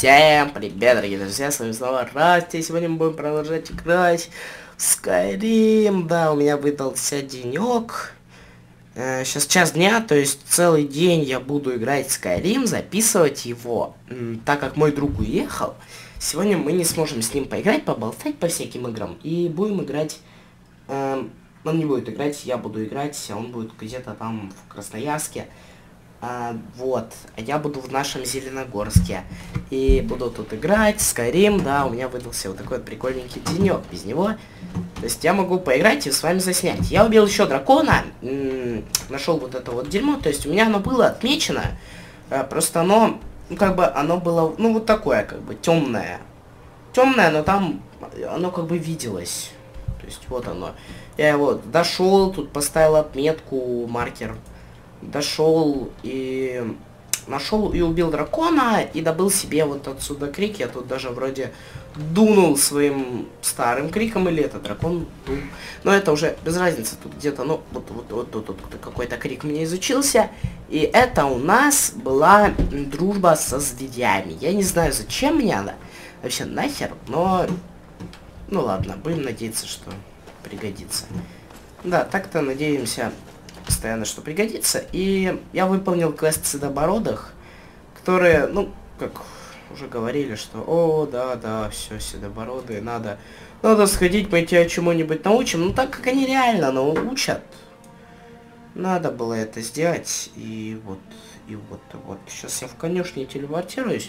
Всем привет, дорогие друзья, с вами снова Расти. Сегодня мы будем продолжать играть в Skyrim. Да, у меня выдался денек. Сейчас час дня, то есть целый день я буду играть в Skyrim, записывать его. Так как мой друг уехал, сегодня мы не сможем с ним поиграть, поболтать по всяким играм. И будем играть... он не будет играть, я буду играть, он будет где-то там в Красноярске. Вот, а я буду в нашем Зеленогорске. И буду тут играть, Skyrim, да, у меня выдался вот такой вот прикольненький денек без него. То есть я могу поиграть и с вами заснять. Я убил еще дракона, нашел вот это вот дерьмо, то есть у меня оно было отмечено. Просто оно, ну как бы, оно было, ну вот такое, как бы, темное. Темное, но там оно как бы виделось. То есть вот оно. Я его дошел, тут поставил отметку, маркер. Дошел и нашел и убил дракона и добыл себе вот отсюда крик. Я тут даже вроде дунул своим старым криком, или это дракон дул. Но это уже без разницы, тут где-то, ну, вот тут какой-то крик мне изучился. И это у нас была дружба со зверями. Я не знаю, зачем мне она вообще нахер, но ну ладно, будем надеяться, что пригодится. Да, так-то надеемся постоянно, что пригодится. И я выполнил квест седобородых, которые, ну, как уже говорили, что о, да, все, седобородые, надо сходить, мы тебя чему-нибудь научим. Ну, так как они реально научат, надо было это сделать. И вот. Сейчас я в конюшне телепортируюсь,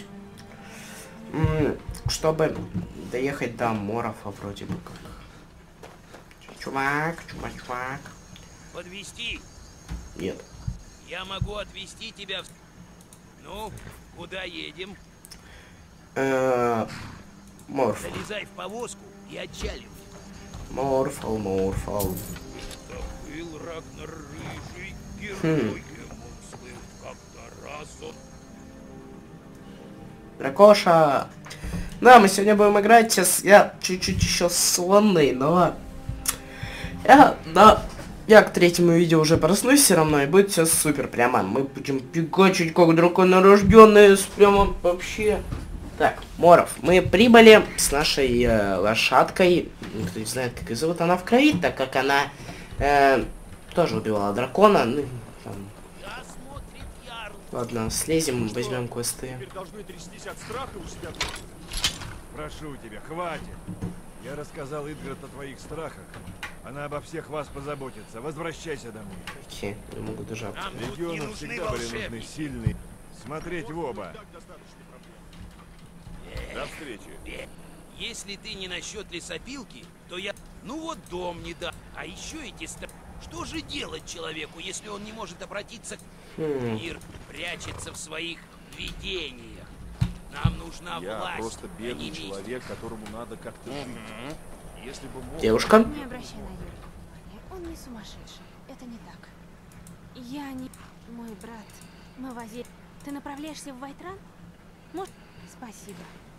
чтобы доехать до Морфа вроде бы как. Чувак. Подвезти? Нет. Я могу отвезти тебя в... Ну, куда едем? Морф. Залезай в повозку и отчалим. Морфал. Был Рагнар рыжий, героем он слыл как-то раз он... Дракоша. Да, мы сегодня будем играть. Сейчас я чуть-чуть еще сонный, но... Я к третьему видео уже проснусь все равно, и будет все супер. Прямо мы будем пикачить как драконорожденные, прямо вообще. Так, Моров, мы прибыли с нашей лошадкой. Никто не знает, как ее зовут, она в крови, так как она тоже убивала дракона. Ну, там... Ладно, слезем, возьмем квесты. Прошу тебя, хватит. Я рассказал Идгард о твоих страхах. Она обо всех вас позаботится. Возвращайся домой. Окей, я могу даже... Легиону всегда были нужны сильные. Смотреть в оба. До встречи. Если ты не насчет лесопилки, то я... Ну вот дом не да. А еще эти Что же делать человеку, если он не может обратиться к... Мир прячется в своих видениях. Нам нужна власть. Я просто бедный человек, которому надо как-то жить. Если бы мог... Девушка? Не обращай на Юрия внимания. Он не сумасшедший. Это не так. Я не... Мой брат. Мы возили... Ты направляешься в Вайтран? Может... Спасибо.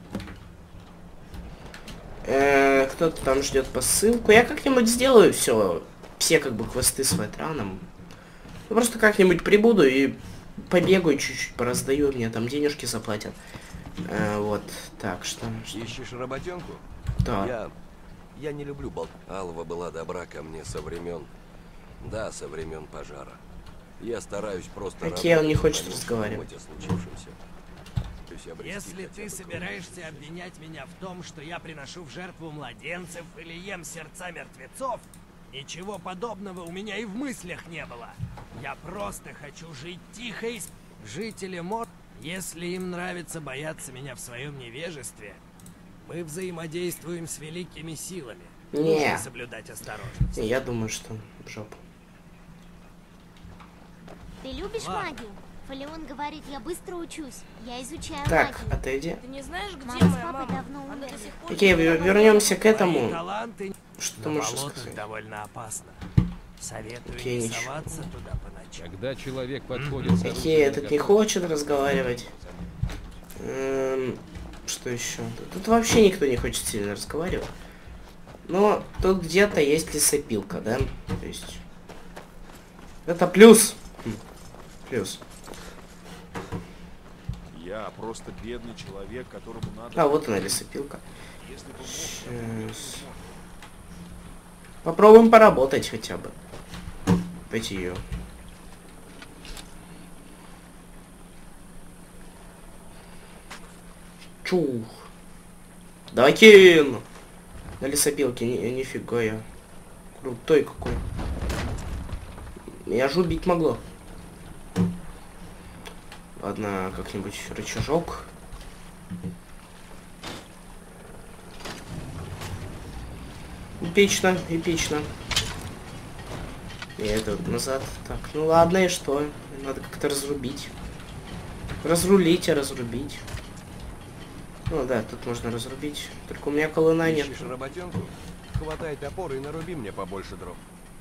Кто-то там ждет посылку. Я как-нибудь сделаю все как бы квесты с Вайтраном. Я просто как-нибудь прибуду и побегаю чуть-чуть, пораздаю, мне там денежки заплатят. Вот, так, что... Ищешь работенку? Да. Я не люблю Алва была добра ко мне со времен... Да, со времен пожара. Я стараюсь просто... Окей, он не хочет разговаривать. О случившемся. Если ты собираешься обвинять меня в том, что я приношу в жертву младенцев или ем сердца мертвецов, ничего подобного у меня и в мыслях не было. Я просто хочу жить тихо и... Жители Мор, если им нравится бояться меня в своем невежестве, мы взаимодействуем с великими силами. Нужно соблюдать осторожность. Я думаю, что в жопу. Ты любишь магию? Фалеон говорит, я быстро учусь. Я изучаю Так, магию. отойди. Ты не знаешь, где Мама с моя папой мама? давно Она умерли. до сих пор... Окей, вернемся к этому. Таланты Что ты на можешь болотах сказать? довольно опасно. Советую Окей, не ничего. соваться туда по ночам. Когда человек подходит... Окей, этот не хочет разговаривать. Что еще? Тут вообще никто не хочет сильно разговаривать. Но тут где-то есть лесопилка, да? То есть... Это плюс. Плюс. Я просто бедный человек, которому надо... А, вот она, лесопилка. Если бы мог, Сейчас. Попробуем поработать хотя бы. Пойти ее. Чух. Давай кину. На лесопилке, нифига я. Крутой какой. Я же убить могло. Ладно, как-нибудь рычажок. Эпично, эпично. И это назад. Так, ну ладно, и что? Надо как-то разрубить. Разрулить, а разрубить. Ну да, тут можно разрубить. Только у меня колына нет. Ищешь работенку? Хватай топор и наруби мне побольше дров.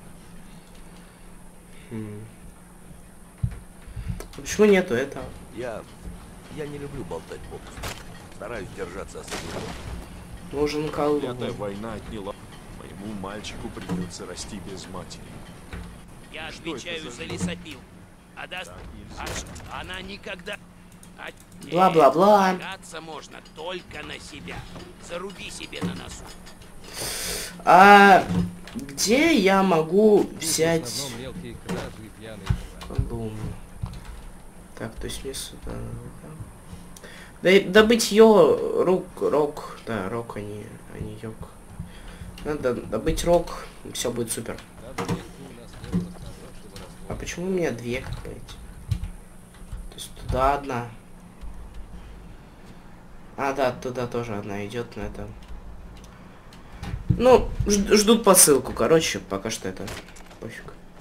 Почему нету этого? Я не люблю болтать попусту. Стараюсь держаться особенно. Нужен колун. Клятая война отняла. Моему мальчику придется расти без матери. Я Что это отвечаю за за жизнь? лесопил. А даст... Так нельзя. Она никогда... Бла-бла-бла. Полагаться можно только на себя. Заруби себе на носу. А где я могу взять колун? Так, то есть мне сюда. Добыть рок, да, рок, а не йог. Надо добыть рок, все будет супер. А почему у меня две какая-то? То есть туда одна. А, да, туда тоже одна идет, на это. Ну, ждут посылку, короче, пока что это пофиг.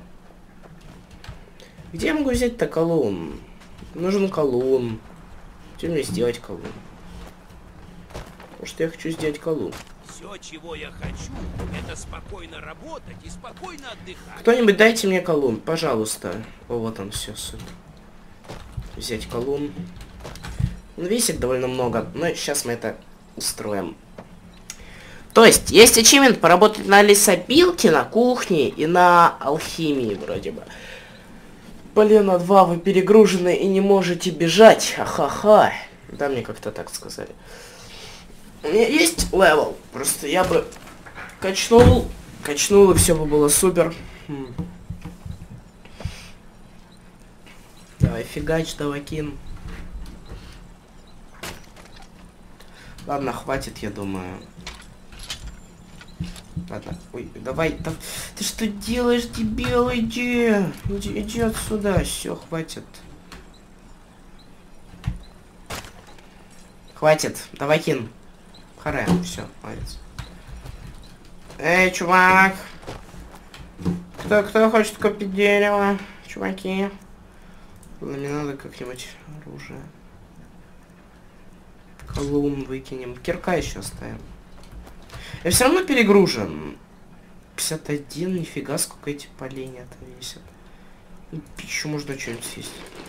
Где я могу взять-то колун? Нужен колун. Где мне сделать колун? Потому что я хочу сделать колун. Все, чего я хочу, это спокойно работать и спокойно отдыхать. Кто-нибудь дайте мне колун, пожалуйста. О, вот он, все, супер. Взять колун. Он весит довольно много, но сейчас мы это устроим. То есть ачивмент поработать на лесопилке, на кухне и на алхимии вроде бы. Полено 2, вы перегружены и не можете бежать. Ахаха. Да, мне как-то так сказали. У меня есть левел. Просто я бы качнул, и все бы было супер. Давай, фигач, давай кин. Ладно, хватит, я думаю. Ладно, ой, давай, ты что делаешь, дебил, иди отсюда, все, хватит. Хватит, давай кин. Харе, все, молодец. Эй, чувак. Кто хочет купить дерево? Чуваки. Мне надо как-нибудь оружие. Колун выкинем. Кирка еще оставим. Я все равно перегружен. 51, нифига, сколько эти поленья-то весят. Ну, пищу можно что-нибудь съесть.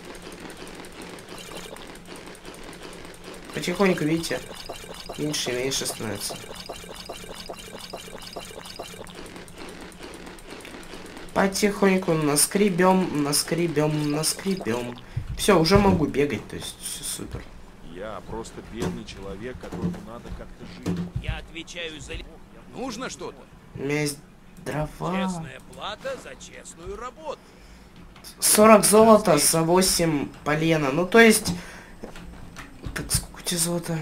Потихоньку, видите, меньше и меньше становится. Потихоньку наскребем. Все, уже могу бегать, то есть все супер. Я просто бедный человек, которому надо как-то жить. Я отвечаю за... Нужно что-то? У меня есть дрова. Честная плата за честную работу. 40 золота за 8 полена. Ну, то есть... Так, сколько тебе золота?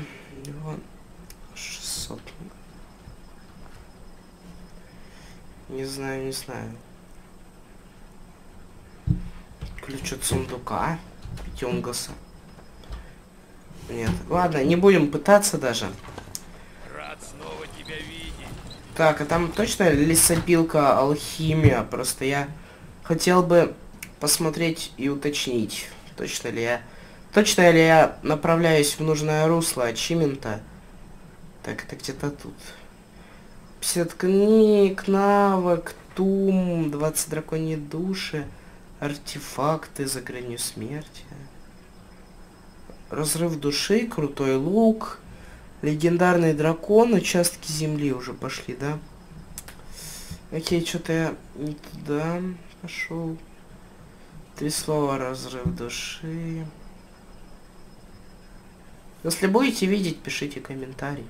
600. Не знаю. Ключ от сундука. Пятюнгаса. Нет. Ладно, не будем пытаться даже. Рад снова тебя видеть. Так, а там точно лесопилка, алхимия? Просто я хотел бы посмотреть и уточнить, точно ли я направляюсь в нужное русло ачивмента. Так, это где-то тут. 50 книг, навык, тум, 20 драконьи души, артефакты за гранью смерти. Разрыв души, крутой лук, легендарный дракон, участки земли уже пошли, да? Окей, что-то я не туда пошел. 3 слова: разрыв души. Если будете видеть, пишите комментарий.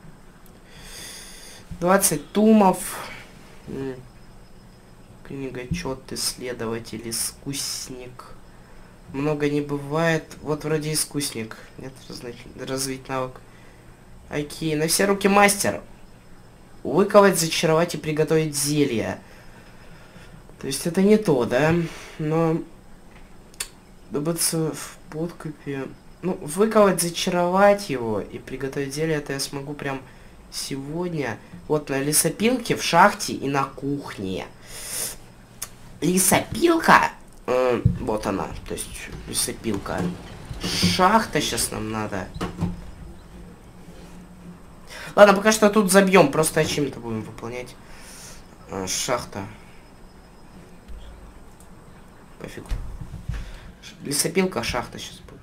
20 тумов. Книгочет, исследователь, искусник. Много не бывает. Вот вроде искусник. Нет, развить навык. Окей, на все руки мастер. Выковать, зачаровать и приготовить зелье. То есть это не то, да? Но добыться в подкупе. Ну, выковать, зачаровать его и приготовить зелье, это я смогу прям сегодня. Вот на лесопилке, в шахте и на кухне. Лесопилка. Вот она. То есть лесопилка. Шахта сейчас нам надо. Ладно, пока что тут забьем. Просто чем-то будем выполнять. Шахта. Пофигу. Лесопилка, шахта сейчас будет.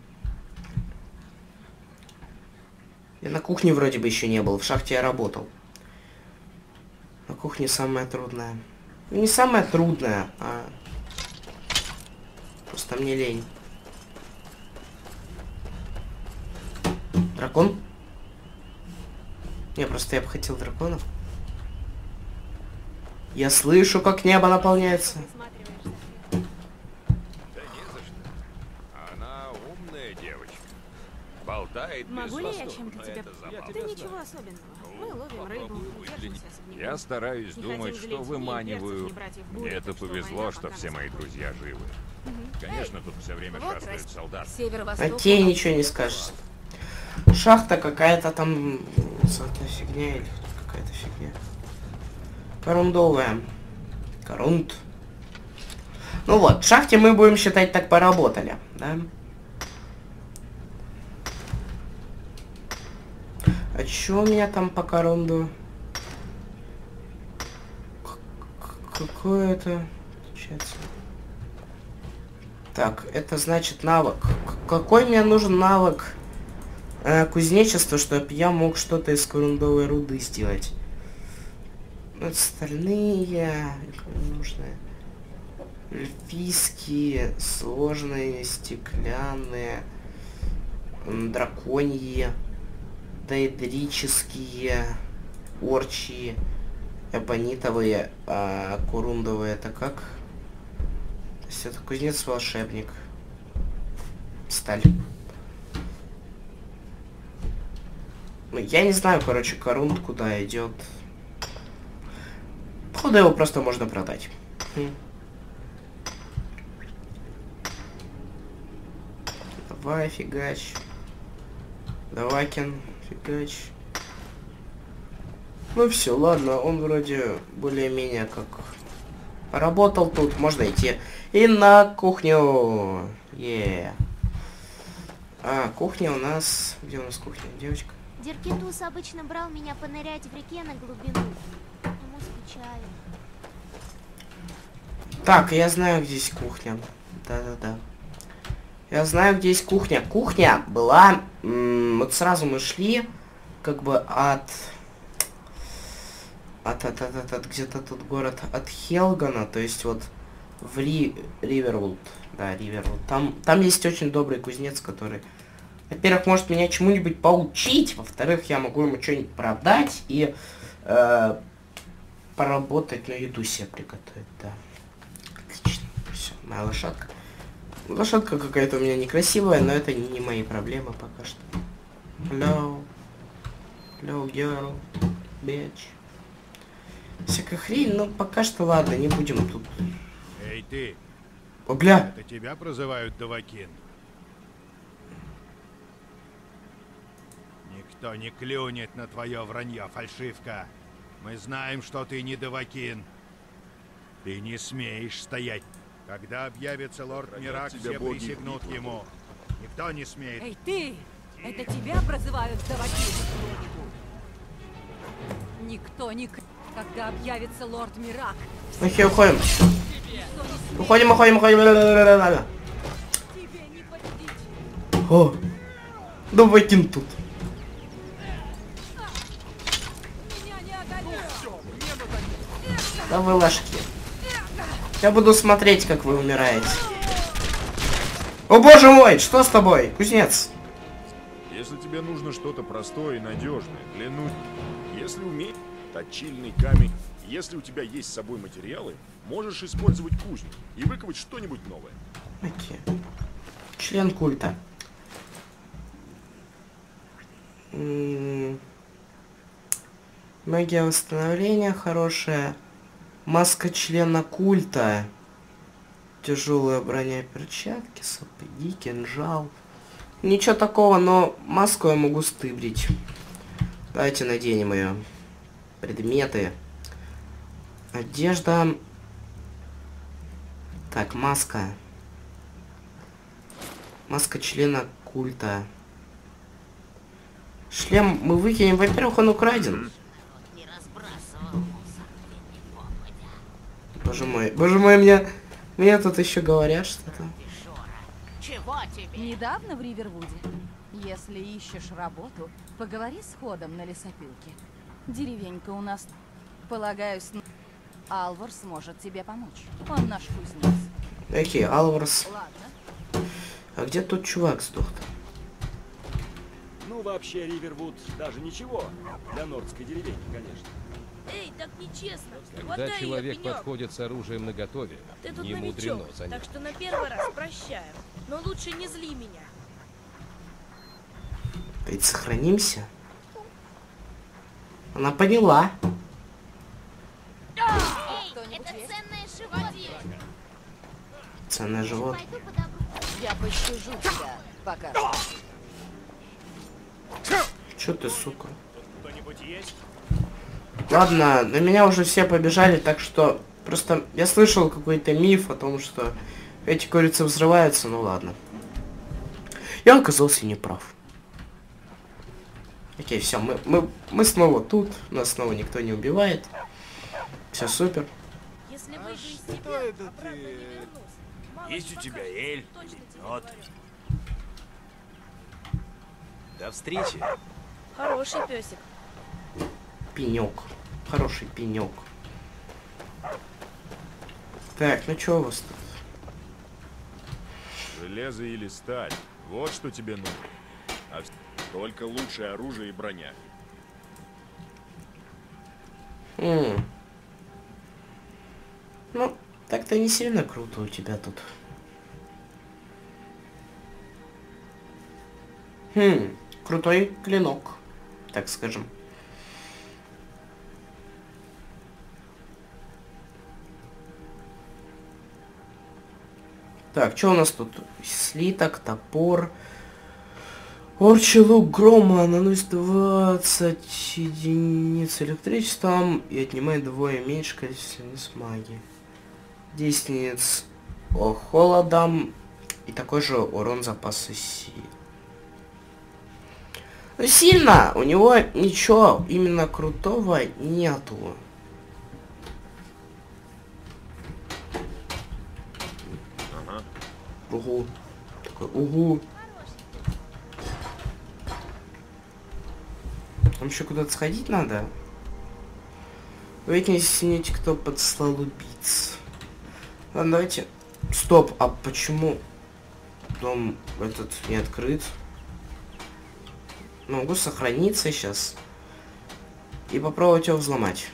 Я на кухне вроде бы еще не был. В шахте я работал. На кухне самое трудное. Не самое трудное, а... Просто мне лень. Дракон? Не, просто я бы хотел драконов. Я слышу, как небо наполняется. Могу ли я чем-то тебе... Да ничего особенного. Мы ловим рыбу, держимся особняком. Я стараюсь думать, что выманиваю. Мне это повезло, что все мои друзья живы. Конечно, тут все время шастают солдаты. Окей, ничего не скажешь. Шахта какая-то там... фигня или какая-то фигня. Корундовая. Корунд. Ну вот, в шахте мы будем считать так поработали, да? А чё у меня там по корунду? Какое это? Получается. Так, это значит навык. Какой мне нужен навык кузнечества, чтобы я мог что-то из корундовой руды сделать? Вот стальные, нужные, эльфийские, сложные, стеклянные, драконьи, дейдрические, орчи, эбонитовые, корундовые. Это как? То есть это кузнец-волшебник. Сталь. Ну, я не знаю, короче, корунд куда идет. Походу его просто можно продать. Давай, фигач. Давакин, фигач. Ну все, ладно, он вроде более-менее как поработал тут. Можно идти и на кухню. Кухня у нас... Где у нас кухня, девочка? Деркетус обычно брал меня понырять в реке на глубину. Ему скучаю. Так, я знаю, где здесь кухня. Да-да-да. Я знаю, где есть кухня. Кухня была... вот сразу мы шли, как бы от где-то тут город от Хелгана, то есть вот в Ривервуд. Да, Ривервуд. Там есть очень добрый кузнец, который, во-первых, может меня чему-нибудь поучить, во-вторых, я могу ему что-нибудь продать и поработать, на еду себе приготовить, да. Отлично. Все, моя лошадка. Лошадка какая-то у меня некрасивая, но это не мои проблемы пока что. Hello. Hello, girl. Bitch. Всякая хрень, но пока что ладно, не будем тут. Эй, ты! О, бля! Это тебя прозывают Давакин? Никто не клюнет на твое вранье, фальшивка. Мы знаем, что ты не Давакин. Ты не смеешь стоять. Когда объявится лорд Мирак, все присягнут ему. Никто не смеет. Эй, ты! Это тебя прозывают Давакин? Никто не... Когда объявится лорд Мирак. Окей, уходим. Уходим. О, Давакин тут. Да вы ложки. Я буду смотреть, как вы умираете. О боже мой, что с тобой, кузнец? Если тебе нужно что-то простое и надежное, клянусь, если умеешь точильный камень, если у тебя есть с собой материалы, можешь использовать кузню и выковать что-нибудь новое. Окей. Член культа. Магия восстановления хорошая. Маска члена культа. Тяжелая броня, перчатки, сапоги, кинжал. Ничего такого, но маску я могу стыбрить. Давайте наденем ее. Предметы. Одежда. Так, маска. Маска члена культа. Шлем мы выкинем. Во-первых, он украден. Боже мой, мне тут еще говорят что-то. Недавно в Ривервуде. Если ищешь работу, поговори с Ходом на лесопилке. Деревенька у нас, полагаюсь, Алвар сможет тебе помочь. Он наш кузнец. Окей, Алварс. Ладно. А где тот чувак сдох-то? Ну, вообще, Ривервуд даже ничего. Для нордской деревеньки, конечно. Эй, так нечестно. Когда человек подходит с оружием наготове, не мудрено занять. Так что на первый раз прощаю. Но лучше не зли меня. Ведь сохранимся. Она поняла. Эй, это ценное животное. Ценное животное. Я пощажу тебя, пока. Чё ты, сука? Кто-нибудь есть? Ладно, на меня уже все побежали, так что... Просто я слышал какой-то миф о том, что эти курицы взрываются, ну ладно. Я оказался неправ. Окей, все, мы снова тут, нас снова никто не убивает. Все супер. Если выйду из Что тебя, это обратно не ты? вернусь. Есть у тебя эль? Точно тебе Вот. говорю. До встречи. Хороший песик. Пенек. Хороший пенек. Так, ну что у вас тут? Железо или сталь. Вот что тебе нужно. А только лучшее оружие и броня. Ну, так-то не сильно круто у тебя тут. Крутой клинок, так скажем. Так, что у нас тут? Слиток, топор. Орчий лук грома наносит 20 единиц электричеством и отнимает вдвое меньше количество единиц магии. 10 единиц холодом и такой же урон запаса сил. Но сильно у него ничего именно крутого нету. Ага. Угу. Такой, угу. Там еще куда-то сходить надо. Вы не снимите, кто подслал убийц. Ладно, давайте. Стоп, а почему дом этот не открыт? Могу сохраниться сейчас и попробовать его взломать.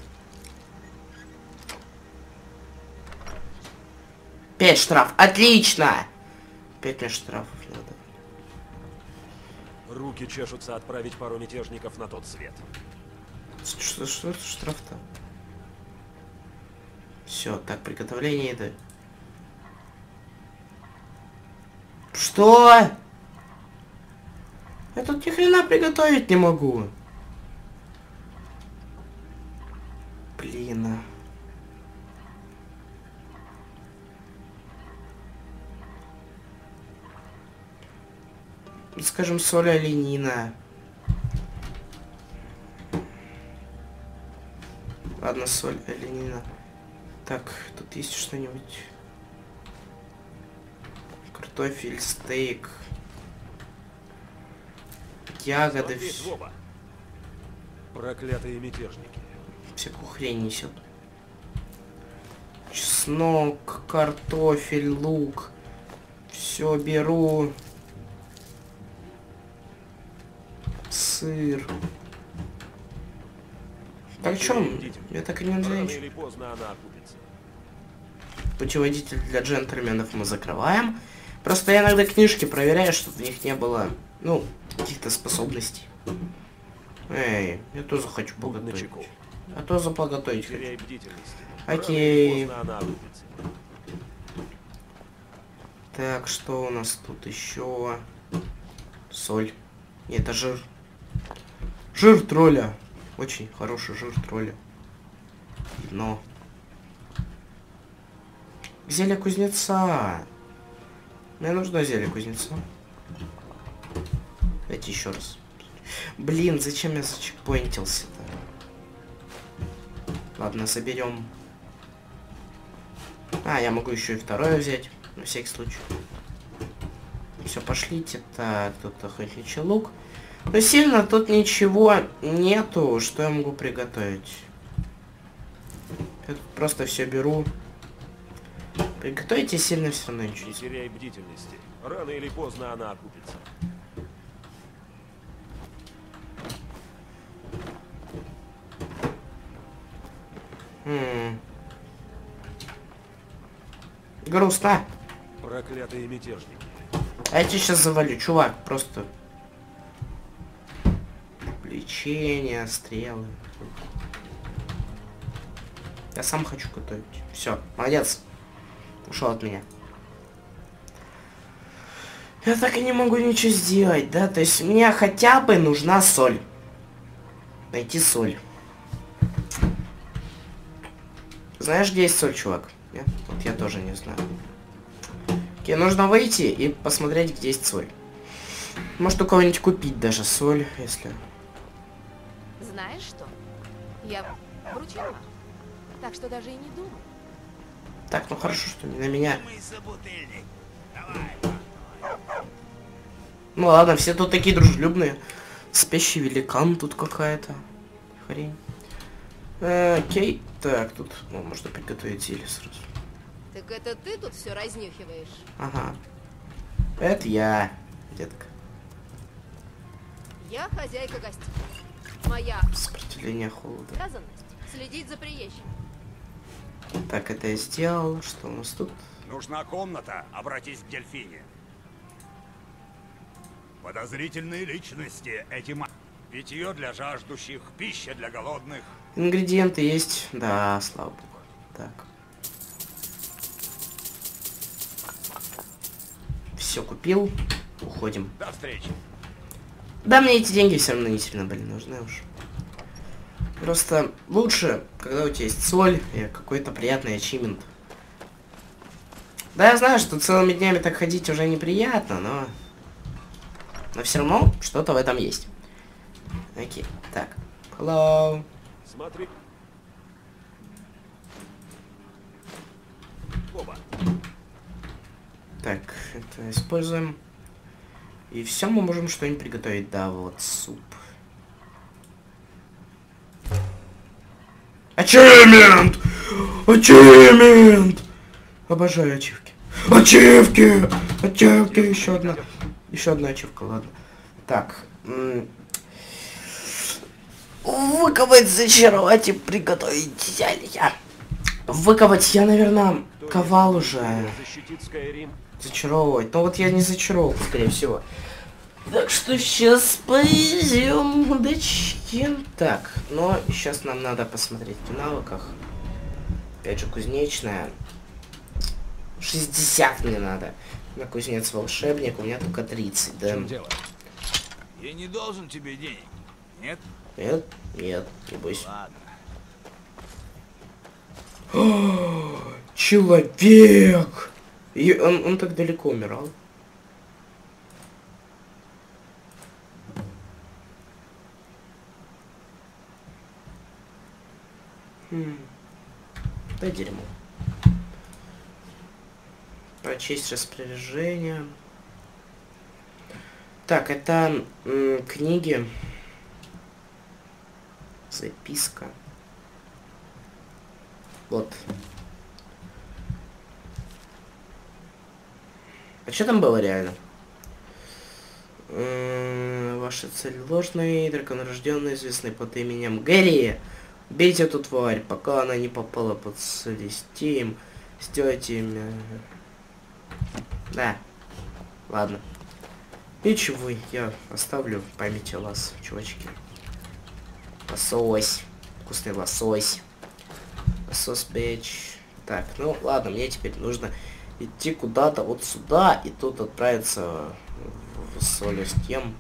Пять штраф. Отлично! 5 мне штрафов надо. Руки чешутся отправить пару мятежников на тот свет. Что это штраф-то? Все, так, приготовление еды. Что? Я тут ни хрена приготовить не могу. Блин. Скажем, соль оленина. Ладно, соль оленина. Так, тут есть что-нибудь? Картофель, стейк. Ягоды. Проклятые мятежники. Всякую хрень несет. Чеснок, картофель, лук. Все беру. Сыр. Так что? Я так и не знаю. Путеводитель для джентльменов мы закрываем. Просто я иногда книжки проверяю, чтобы в них не было, ну, каких-то способностей. Эй, я тоже хочу поготовить. Я тоже поготовить хочу. Окей. Так, что у нас тут еще? Соль. Нет, это жир. Жир тролля. Очень хороший жир тролля. Но. Зелье кузнеца. Мне нужно зелье кузнеца. Давайте еще раз. Блин, зачем я зачекпоинтился-то? Ладно, соберем. А, я могу еще и второе взять. На всякий случай. Все, пошлите. Так, тут охотничий лук. Но сильно тут ничего нету, что я могу приготовить. Я тут просто все беру. Приготовите сильно все равно ничего. Не теряй бдительности. Рано или поздно она окупится. Грустно. Проклятые мятежники. А я тебя сейчас завалю, чувак, просто. Лечение, стрелы. Я сам хочу готовить. Все, молодец. Ушел от меня. Я так и не могу ничего сделать, да? То есть мне хотя бы нужна соль. Найти соль. Знаешь, где есть соль, чувак? Нет? Вот я тоже не знаю. Окей, нужно выйти и посмотреть, где есть соль. Может, у кого-нибудь купить даже соль, если... Знаешь что? Я вручила. Так что даже и не думай. Так, ну хорошо, что не на меня. Ну ладно, все тут такие дружелюбные. Спящий великан тут какая-то. Хрень. Окей. Так, тут можно приготовить зелье сразу. Так это ты тут все разнюхиваешь? Ага. Это я, детка. Я хозяйка гостиницы. Моя сопротивление холода. обязанность следить за приезжим. Так, это я сделал. Что у нас тут? Нужна комната. Обратись к Дельфине. Подозрительные личности. Питье для жаждущих, пища для голодных. Ингредиенты есть. Да, слава богу. Так. Все купил. Уходим. До встречи. Да, мне эти деньги все равно не сильно были нужны уж. Просто лучше, когда у тебя есть соль и какой-то приятный ачивмент. Да, я знаю, что целыми днями так ходить уже неприятно, но все равно что-то в этом есть. Окей, так. Hello. Смотри. Оба. Так, это используем. И все, мы можем что-нибудь приготовить. Да, вот суп. Ачивмент! Ачивмент! Обожаю ачивки. Ачивки! Ачивки! Еще одна. Еще одна ачивка, ладно. Так. Выковать, зачаровать и приготовить зелья. Выковать я, наверное, ковал уже. Зачаровывать. Но вот я не зачаровывал, скорее всего. Так что сейчас пойдем удачки. Так, но сейчас нам надо посмотреть в навыках. Опять же, кузнечная. 60 мне надо. На кузнец волшебник, у меня только 30, да. В чем дело? Я не должен тебе денег, нет? Нет, нет, не бойся. Ладно. О, человек! И он так далеко умирал. Да дерьмо. Прочесть распоряжение. Так, это книги. Записка. Вот. А что там было реально? Ваша цель ложный, драконорожденный, известный под именем Гэри. Убейте эту тварь, пока она не попала под Целестием. Сделайте имя. Да. Ладно. Ничего, я оставлю в памяти вас, чувачки. Лосось. Вкусный лосось. Лосось, бич. Так, ну ладно, мне теперь нужно идти куда-то вот сюда и тут отправиться в Солестем.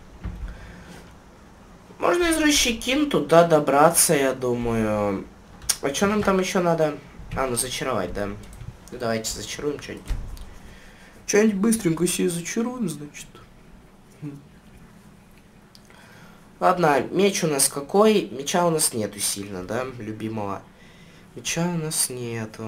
Можно из Рощекин туда добраться, я думаю. А что нам там еще надо? А, ну зачаровать, да. Ну давайте зачаруем что-нибудь. Что-нибудь быстренько себе зачаруем, значит. Ладно, меч у нас какой? Меча у нас нету сильно, да, любимого. Меча у нас нету.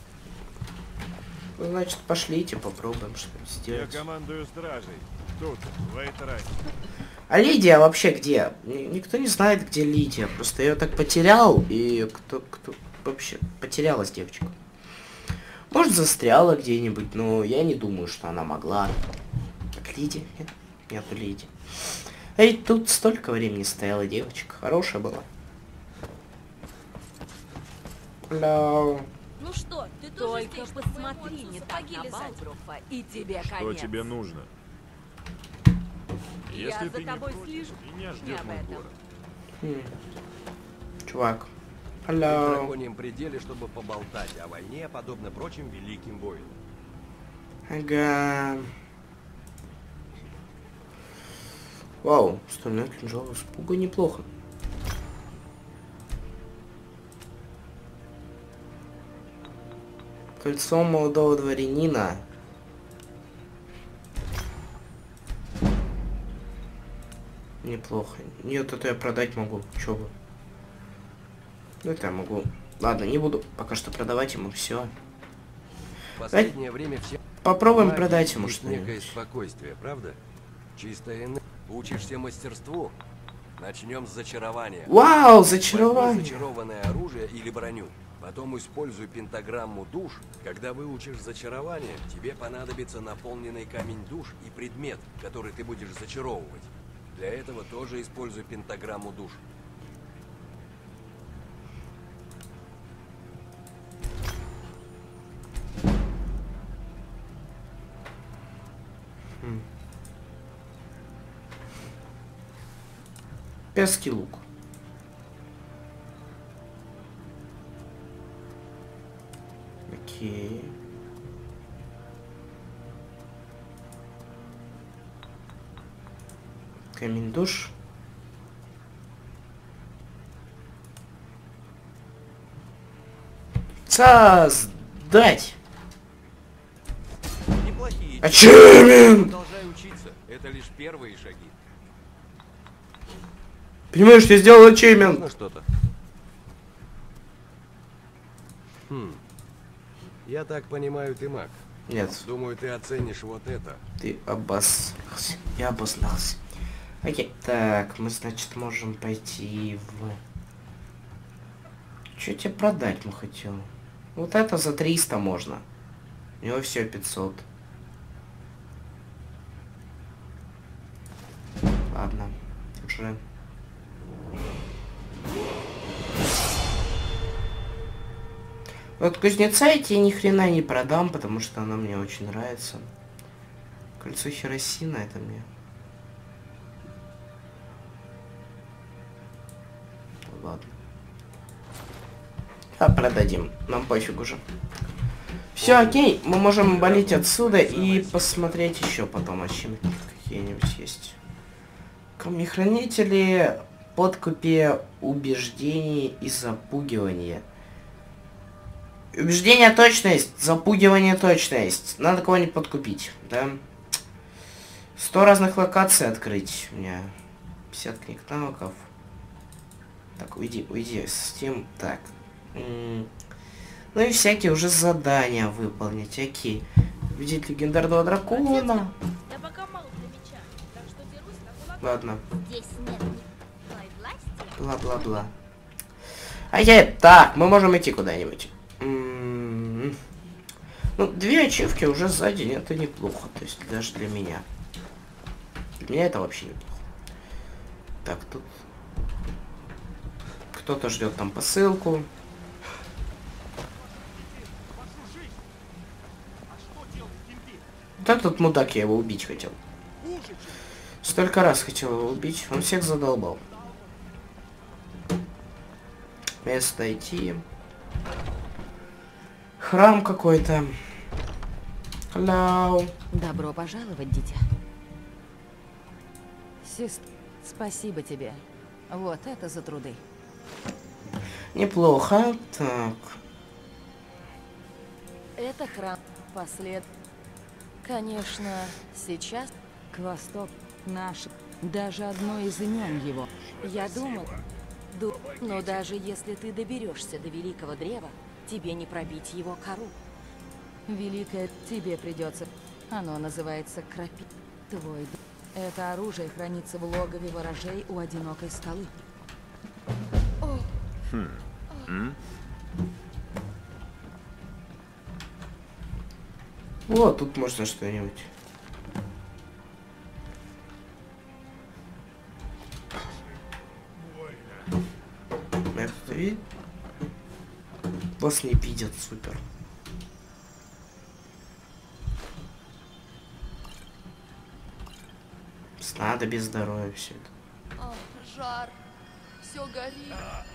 Ну, значит, пошлите, попробуем что-нибудь сделать. Я командую стражей. Тут, в Вайтране. А Лидия вообще где? Никто не знает, где Лидия. Просто я ее так потерял, и кто вообще потерялась девочка. Может, застряла где-нибудь, но я не думаю, что она могла. Так, Лидия? Нет, нету Лидии. Эй, тут столько времени стояла девочка. Хорошая была. Hello. Ну что, ты только посмотри, не так на Балгруфа, и тебе что конец. Тебе нужно? Я Если за ты тобой не против, слежу. меня ждет мой город. Чувак. В Hello. драконьем пределе, чтобы поболтать о войне, подобно прочим великим воинам. Ага. Вау, стальной кинжал испуга неплохо. Кольцо молодого дворянина. Неплохо. Нет, это я продать могу. Чё бы. Это я могу. Ладно, не буду пока что продавать ему все. Последнее время все... Попробуем продать ему что-нибудь. что-нибудь. Некое спокойствие, правда? Чистая энергия. Учишься мастерству? Начнем с зачарования. Вау, зачарование. Возьми зачарованное оружие или броню. Потом используй пентаграмму душ. Когда выучишь зачарование, тебе понадобится наполненный камень душ и предмет, который ты будешь зачаровывать. Для этого тоже используй пентаграмму душ. Перский лук. Окей. Камень душ. Создать. Неплохие. Ачивмент! Продолжай учиться. Это лишь первые шаги. Понимаешь, я сделал ачивмент. Можно что-то? Я так понимаю, ты маг. Нет. Думаю, ты оценишь вот это. Ты обоссался. Я обознался. Окей, так, мы, значит, можем пойти в... Что тебе продать мы хотел? Вот это за 300 можно. У него все 500. Ладно, уже. Вот кузнеца я тебе ни хрена не продам, потому что она мне очень нравится. Кольцо Хиросина это мне. Ладно. А продадим. Нам пофиг уже. Все, окей. Мы можем болеть отсюда и посмотреть еще потом, о чем какие-нибудь есть. Камни-хранители, подкупе, убеждений и запугивания. Убеждение точность, запугивание точность. Надо кого-нибудь подкупить, да? 100 разных локаций открыть. У меня 50 книг навыков. Так, уйди с тем. Так. Ну и всякие уже задания выполнить. Окей. Видеть легендарного дракона. Я пока мало для меча, так что дерусь на кулаках. Ладно. Здесь нет никакой власти. Бла-бла-бла. Так, мы можем идти куда-нибудь. Ну, 2 ачивки уже за день, это неплохо. То есть даже для меня. Для меня это вообще неплохо. Так, тут кто-то ждет там посылку. Вот этот мудак, я его убить хотел. Столько раз хотел его убить, он всех задолбал. Место идти. Храм какой-то. Hello. Добро пожаловать, дитя. Спасибо тебе. Вот это за труды. Неплохо. Так. Это храм Конечно, сейчас к востоку наш, даже одно из имен его. Я думал, но даже если ты доберешься до Великого Древа, тебе не пробить его кору. Великое тебе придется. Оно называется крапи. Твой. Это оружие хранится в логове ворожей у одинокой скалы. Вот, тут можно что-нибудь. Вас не видят, супер. Надо без здоровья все это. О, жар. Все горит.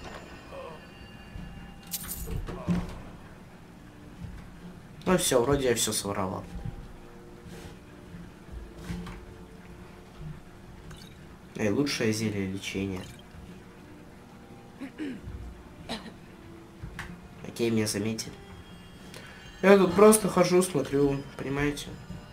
Ну все, вроде я все своровал. Лучшее зелье лечения. Окей, меня заметили. Я тут просто хожу, смотрю, понимаете?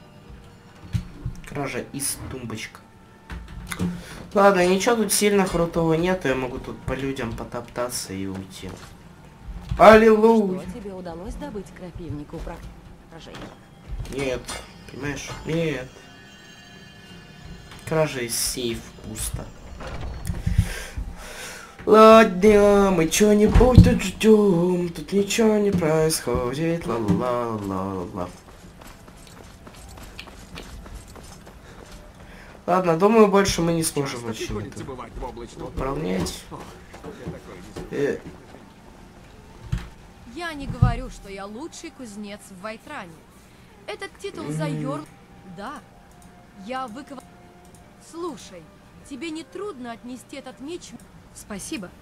Кража из тумбочка. Ладно, ничего тут сильно крутого нет, я могу тут по людям потоптаться и уйти. Аллилуйя! Что, тебе удалось добыть крапивнику кражей? Нет, понимаешь? Нет. Кража из сейф пусто. Ладно, мы что-нибудь тут ждем, тут ничего не происходит, ла-ла-ла-ла-ла. Ладно, думаю, больше мы не сможем очень-то управлять. Я не говорю, что я лучший кузнец в Вайтране. Этот титул за Йорл... Да. Я выковал... Слушай, тебе не трудно отнести этот меч? Спасибо.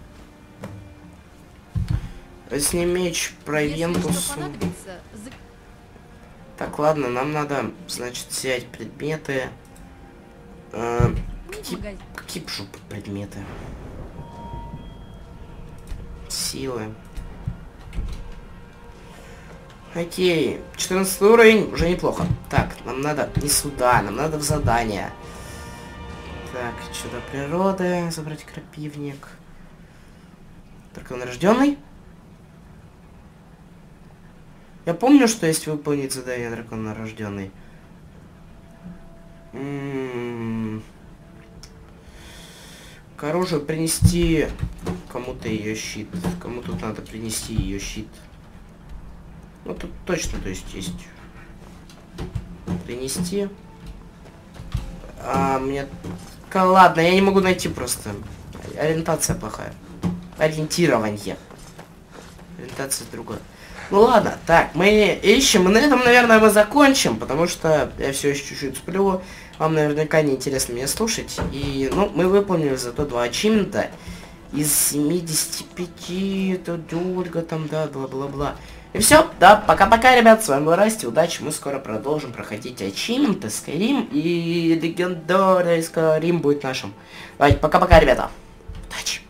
Возьми меч Провентус. Так, ладно, нам надо, значит, взять предметы. Какие предметы? Силы. Окей, 14 уровень, уже неплохо. Так, нам надо не сюда, нам надо в задание. Так, чудо природы, забрать крапивник. Драконорожденный? Я помню, что есть выполнить задание драконорожденный. К оружию принести кому-то ее щит. Кому тут надо принести ее щит. Ну тут точно, то есть принести. Мне... Ладно, я не могу найти просто. Ориентация плохая. Ориентирование. Ориентация другая. Ну ладно, так, мы ищем. И на этом, наверное, мы закончим, потому что я все еще чуть-чуть сплю. Вам наверняка не интересно меня слушать. И, ну, мы выполнили зато 2 ачивмента из 75. Тут Дюльга там, да, бла-бла-бла. И все, да, пока-пока, ребят, с вами был Расти, удачи, мы скоро продолжим проходить ачивменты, Skyrim, и легендарный Skyrim будет нашим. Давайте, пока-пока, ребята, удачи.